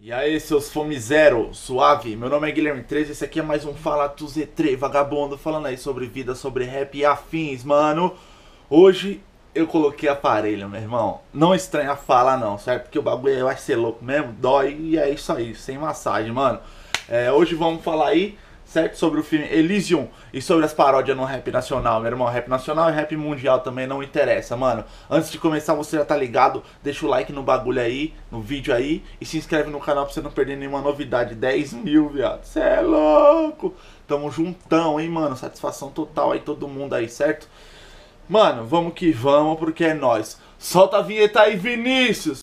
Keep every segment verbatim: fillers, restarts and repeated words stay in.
E aí, seus fome zero, suave? Meu nome é Guilherme treze, esse aqui é mais um Fala Tu Z três, vagabundo, falando aí sobre vida, sobre rap e afins, mano. Hoje eu coloquei aparelho, meu irmão. Não estranha falar não, certo? Porque o bagulho vai ser louco mesmo, dói e é isso aí, sem massagem, mano. É, hoje vamos falar aí, certo? Sobre o filme Elysium e sobre as paródias no rap nacional, meu irmão. Rap nacional e rap mundial também não interessa, mano. Antes de começar, você já tá ligado? Deixa o like no bagulho aí, no vídeo aí. E se inscreve no canal pra você não perder nenhuma novidade. dez mil, viado. Cê é louco. Tamo juntão, hein, mano. Satisfação total aí, todo mundo aí, certo? Mano, vamos que vamos, porque é nóis. Solta a vinheta aí, Vinícius!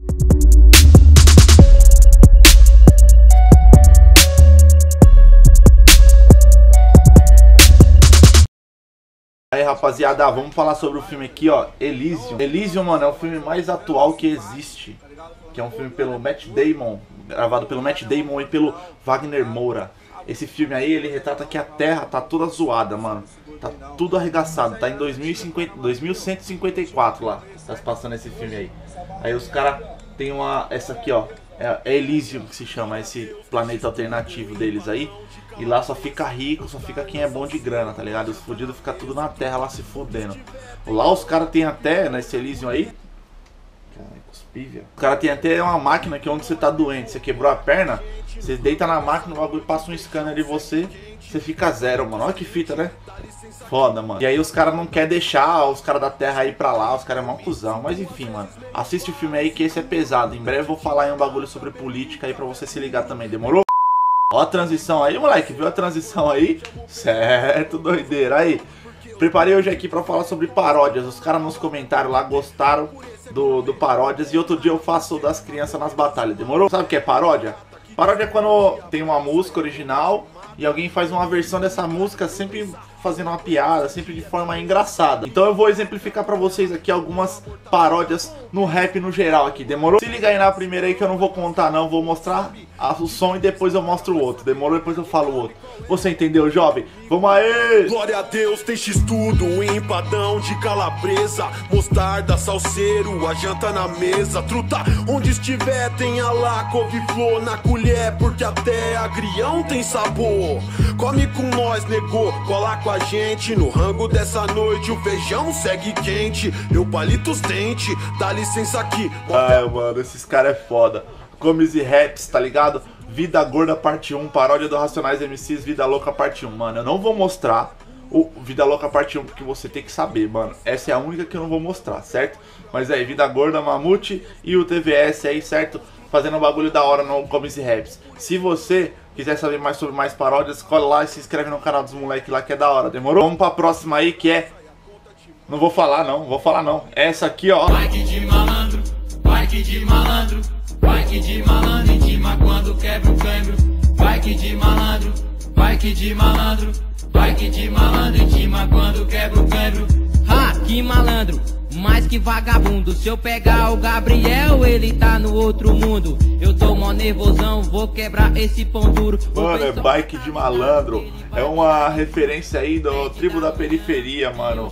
Aí, rapaziada, vamos falar sobre o filme aqui, ó, Elysium. Elysium, mano, é o filme mais atual que existe. Que é um filme pelo Matt Damon, gravado pelo Matt Damon e pelo Wagner Moura. Esse filme aí, ele retrata que a Terra tá toda zoada, mano. Tá tudo arregaçado, tá em dois mil e cinquenta, dois mil cento e cinquenta e quatro lá. Tá passando esse filme aí. Aí os caras tem uma, essa aqui, ó. É, é Elysium que se chama, esse planeta alternativo deles aí. E lá só fica rico, só fica quem é bom de grana, tá ligado? Os fodidos ficam tudo na terra lá se fodendo. Lá os caras tem até, nesse Elysium aí. Caralho, cuspi, velho. Os caras tem até uma máquina que onde você tá doente, você quebrou a perna, você deita na máquina, o bagulho passa um scanner de você, você fica zero, mano. Olha que fita, né? Foda, mano. E aí os caras não querem deixar os caras da terra ir pra lá, os caras é mó cuzão. Mas enfim, mano. Assiste o filme aí que esse é pesado. Em breve eu vou falar em um bagulho sobre política aí pra você se ligar também, demorou? Ó a transição aí, moleque, viu a transição aí? Certo, doideira. Aí, preparei hoje aqui pra falar sobre paródias. Os caras nos comentários lá gostaram do, do paródias. E outro dia eu faço das crianças nas batalhas, demorou? Sabe o que é paródia? Paródia é quando tem uma música original e alguém faz uma versão dessa música sempre fazendo uma piada, sempre de forma engraçada. Então eu vou exemplificar pra vocês aqui algumas paródias no rap no geral aqui, demorou? Se liga aí na primeira aí que eu não vou contar não, vou mostrar o som e depois eu mostro o outro, demorou? Depois eu falo o outro. Você entendeu, jovem? Vamos aí! Glória a Deus, tem x-tudo, um empadão de calabresa, mostarda, salseiro, a janta na mesa, truta, onde estiver tenha lá couve-flor na colher, porque até agrião tem sabor. Come com nós, negou, cola com a gente, no rango dessa noite o feijão segue quente, eu palito os dentes, dá licença aqui. Ai, mano, esses caras é foda. Comes e raps, tá ligado? Vida Gorda parte um, paródia do Racionais M Cs, Vida Louca parte um. Mano, eu não vou mostrar o Vida Louca parte um porque você tem que saber, mano. Essa é a única que eu não vou mostrar, certo? Mas aí, Vida Gorda, Mamute e o T V S aí, certo? Fazendo um bagulho da hora no Comes e Raps. Se você quiser saber mais sobre mais paródias, cola lá e se inscreve no canal dos moleques lá que é da hora, demorou? Vamos pra próxima aí que é... Não vou falar não, vou falar não. Essa aqui, ó. Vai que de malandro, vai que de malandro, vai que de malandro, intima quando quebra o câmbio. Vai que de malandro, vai que de malandro, vai que de malandro, intima quando quebra o câmbio. Ha, que malandro, mais que vagabundo. Se eu pegar o Gabriel, ele tá no outro mundo. Eu tô mó nervosão, vou quebrar esse pão duro. Mano, é Bike de Malandro. É uma referência aí do Tribo da Periferia, mano.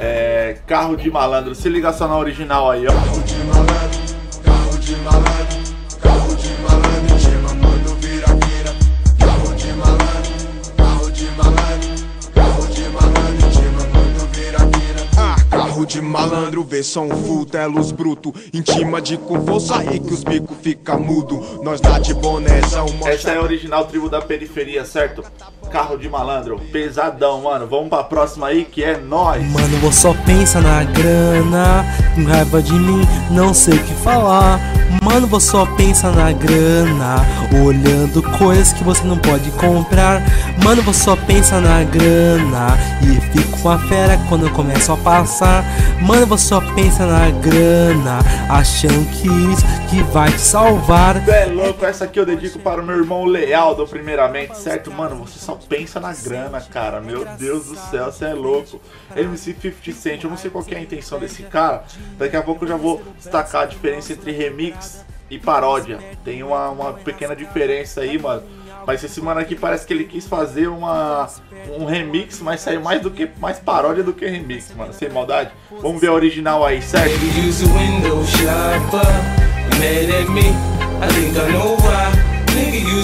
É Carro de Malandro. Se liga só na original aí, ó. Carro de malandro, carro de malandro, carro de malandro, chama mano vira-vira. Carro de malandro, carro de malandro, carro de malandro, chama mano vira-vira. Ah, carro de malandro, vê som full, é luz bruto, intima de com força aí que os bicos fica mudo. Nós dá de bonezão. Essa é a original Tribo da Periferia, certo? Carro de Malandro, pesadão, mano. Vamos pra próxima aí que é nóis. Mano, você só pensa na grana, com raiva de mim, não sei o que falar. Mano, você só pensa na grana, olhando coisas que você não pode comprar. Mano, você só pensa na grana e fica uma fera quando eu começo a passar. Mano, você só pensa na grana, achando que isso que vai te salvar. É louco, essa aqui eu dedico para o meu irmão Lealdo, primeiramente, certo? Mano, você só pensa na grana, cara. Meu Deus do céu, você é louco. M C cinquenta Cent, eu não sei qual que é a intenção desse cara. Daqui a pouco eu já vou destacar a diferença entre remix e paródia. Tem uma, uma pequena diferença aí, mano. Mas esse mano aqui parece que ele quis fazer uma, um remix, mas saiu mais do que mais paródia do que remix, mano. Sem maldade. Vamos ver a original aí, certo?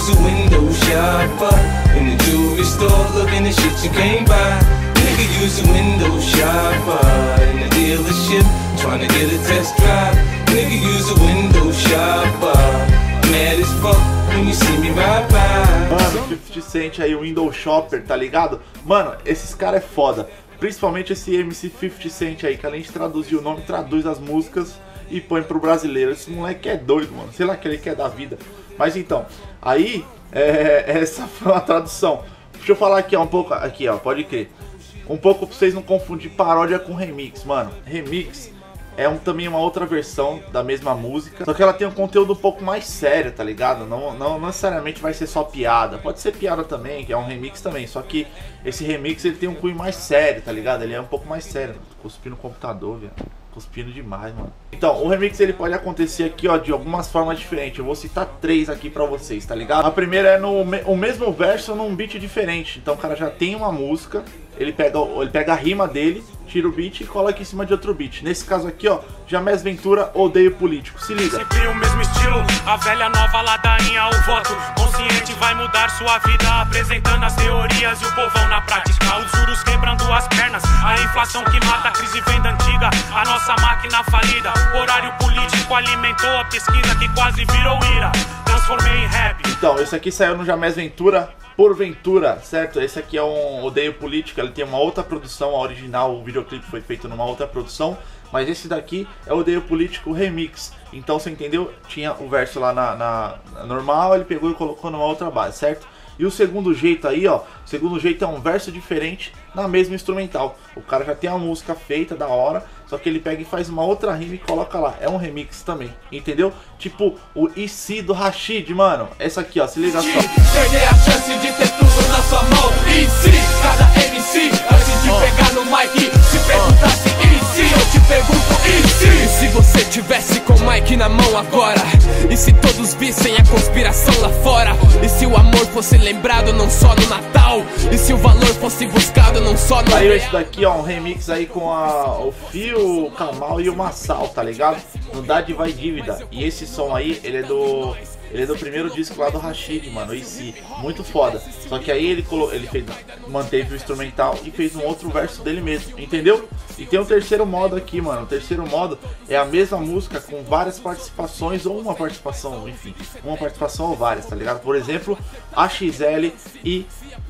use a window shopper in the jewelry store, looking at shit you can't buy. Nigga use a window shopper in the dealership, trying to get a test drive. Nigga use a window shopper, mad as fuck when you see me ride by. Mano, fifty Cent aí, o window shopper, tá ligado? Mano, esses caras é foda. Principalmente esse M C fifty Cent aí, que além de traduzir o nome, traduz as músicas e põe pro brasileiro. Esse moleque é doido, mano. Sei lá que ele quer da vida. Mas então, aí, é, essa foi uma tradução. Deixa eu falar aqui, ó, um pouco. Aqui, ó, pode crer. Um pouco pra vocês não confundir paródia com remix, mano. Remix é um, também uma outra versão da mesma música, só que ela tem um conteúdo um pouco mais sério, tá ligado? Não, não, não necessariamente vai ser só piada. Pode ser piada também, que é um remix também. Só que esse remix ele tem um cunho mais sério, tá ligado? Ele é um pouco mais sério. Cuspi no computador, velho. Cuspindo demais, mano. Então, o remix ele pode acontecer aqui, ó, de algumas formas diferentes. Eu vou citar três aqui pra vocês, tá ligado? A primeira é no o mesmo verso num beat diferente. Então o cara já tem uma música, ele pega, ele pega a rima dele, tira o beat e coloca em cima de outro beat. Nesse caso aqui, ó, Jamés Ventura, Odeio Político. Se liga. Sempre o mesmo estilo, a velha nova ladainha, o voto consciente vai mudar sua vida, apresentando as teorias e o povão na prática. Os juros quebrando as pernas, a inflação que mata, a crise vem da antiga, a nossa máquina falida. O horário político alimentou a pesquisa que quase virou ira, transformei em rap. Então, esse aqui saiu no Jamés Ventura, Por Ventura, certo? Esse aqui é um Odeio Política, ele tem uma outra produção, a original, o videoclipe foi feito numa outra produção, mas esse daqui é o Odeio Político Remix. Então você entendeu? Tinha o verso lá na, na, na normal, ele pegou e colocou numa outra base, certo? E o segundo jeito aí, ó, o segundo jeito é um verso diferente na mesma instrumental. O cara já tem a música feita, da hora, só que ele pega e faz uma outra rima e coloca lá. É um remix também, entendeu? Tipo o I C do Rashid, mano. Essa aqui, ó, se liga só. Perder a chance de ter tudo na sua mão. I C, cada M C, antes de oh. pegar no mic, se perguntasse I C, eu te pergunto I C. E se você tivesse com o mic na mão agora? E se todos vissem a conspiração lá fora? E se o amor fosse lembrado não só no Natal? E se o valor fosse buscado não só no... Aí esse daqui, ó, um remix aí com a, o Fio, o Kamal e o Massal, tá ligado? No Dádiva e Dívida. E esse som aí, ele é do... Ele é do primeiro disco lá do Rashid, mano, I C, muito foda. Só que aí ele, colo... ele fez... manteve o instrumental e fez um outro verso dele mesmo, entendeu? E tem um terceiro modo aqui, mano. O terceiro modo é a mesma música com várias participações ou uma participação, enfim, uma participação ou várias, tá ligado? Por exemplo, A X L e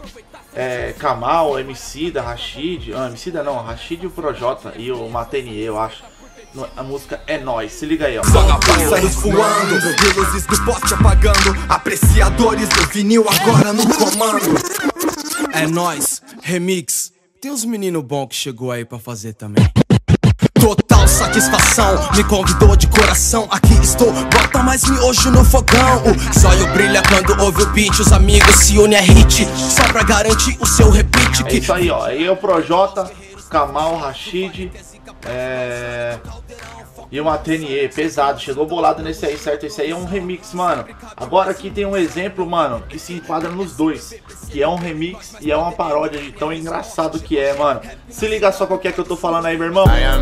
é, Kamal, M C da Rashid, ah, M C da não, Rashid e o Projota e o Matenie, eu acho. A música É Nóis, se liga aí, ó. Pássaros voando, e luzes do poste apagando, apreciadores do vinil agora no comando. É Nóis, remix. Tem uns menino bom que chegou aí pra fazer também. Total satisfação, me convidou de coração. Aqui estou, bota mais miojo no fogão. O zóio brilha quando ouve o beat, os amigos se unem a hit, só pra garantir o seu repeat. É isso aí, ó. Aí é o Projota, Kamal, Rashid, é... e o Matenie, pesado, chegou bolado nesse aí, certo? Esse aí é um remix, mano. Agora aqui tem um exemplo, mano, que se enquadra nos dois, que é um remix e é uma paródia de tão engraçado que é, mano. Se liga só qual que é que eu tô falando aí, meu irmão.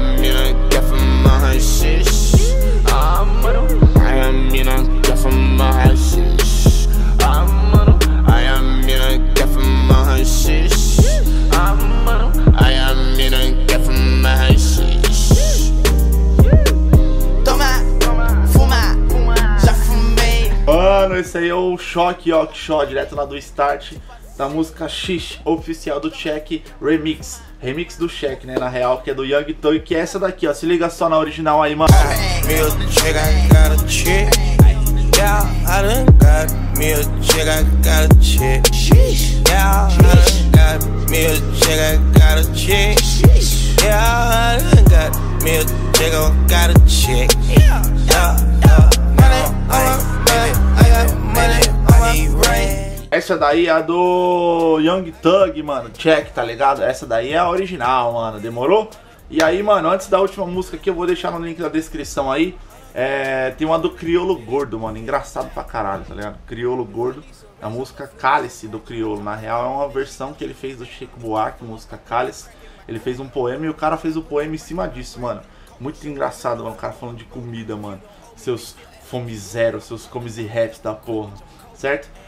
Mano, esse aí é o Choque, ó, que show, direto lá do Start, da música X, oficial do Check Remix. Remix do Check, né, na real, que é do Young Thug, que é essa daqui, ó, se liga só na original aí, mano. Essa daí é a do Young Thug, mano, Check, tá ligado? Essa daí é a original, mano, demorou? E aí, mano, antes da última música aqui, eu vou deixar no link da descrição aí, é, tem uma do Criolo Gordo, mano, engraçado pra caralho, tá ligado? Criolo Gordo, a música Cálice do Criolo, na real é uma versão que ele fez do Chico Buarque, música Cálice. Ele fez um poema e o cara fez o poema em cima disso, mano. Muito engraçado, mano, o cara falando de comida, mano. Seus fome zero, seus comes e raps da porra, certo?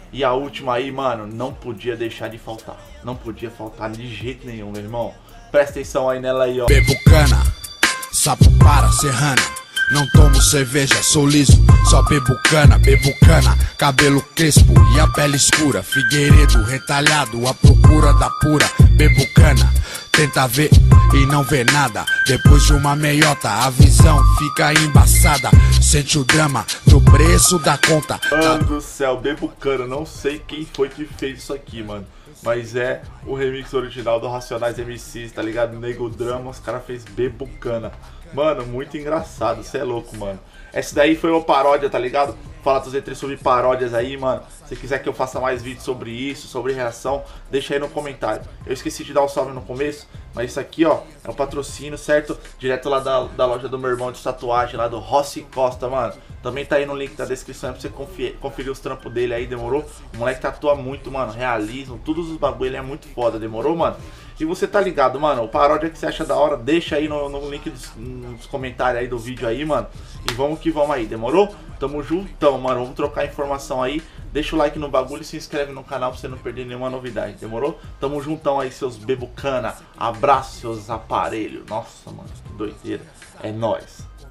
E a última aí, mano, não podia deixar de faltar. Não podia faltar de jeito nenhum, meu irmão. Presta atenção aí nela aí, ó. Bebo cana, sapo para serrana. Não tomo cerveja, sou liso, só bebo cana, bebo cana. Cabelo crespo e a pele escura. Figueiredo retalhado, à procura da pura. Bebo cana, tenta ver e não vê nada. Depois de uma meiota, a visão fica embaçada. Sente o drama do preço da conta. Mano do céu, bebo cana. Não sei quem foi que fez isso aqui, mano. Mas é o remix original do Racionais M Cs, tá ligado? Nego Drama, os caras fez bebo cana. Mano, muito engraçado, cê é louco, mano. Essa daí foi uma paródia, tá ligado? Fala dos E três sobre paródias aí, mano. Se quiser que eu faça mais vídeos sobre isso, sobre reação, deixa aí no comentário. Eu esqueci de dar um salve no começo, mas isso aqui, ó, é um patrocínio, certo? Direto lá da, da loja do meu irmão de tatuagem, lá do Rossi Costa, mano. Também tá aí no link da descrição pra você conferir, conferir os trampos dele aí, demorou? O moleque tatua muito, mano, realismo, todos os bagulho, ele é muito foda, demorou, mano? E você tá ligado, mano, o paródia que você acha da hora, deixa aí no, no link dos, nos comentários aí do vídeo aí, mano. E vamos que vamos aí, demorou? Tamo juntão, mano, vamos trocar informação aí. Deixa o like no bagulho e se inscreve no canal pra você não perder nenhuma novidade, demorou? Tamo juntão aí, seus bebucana. Abraço, seus aparelhos. Nossa, mano, que doideira. É nóis.